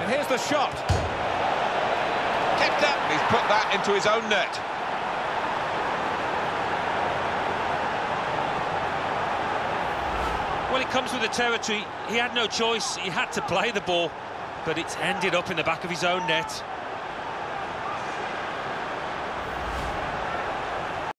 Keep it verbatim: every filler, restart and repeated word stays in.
And here's the shot. Kept up. He's put that into his own net. Well, it comes with the territory. He had no choice. He had to play the ball, but it's ended up in the back of his own net.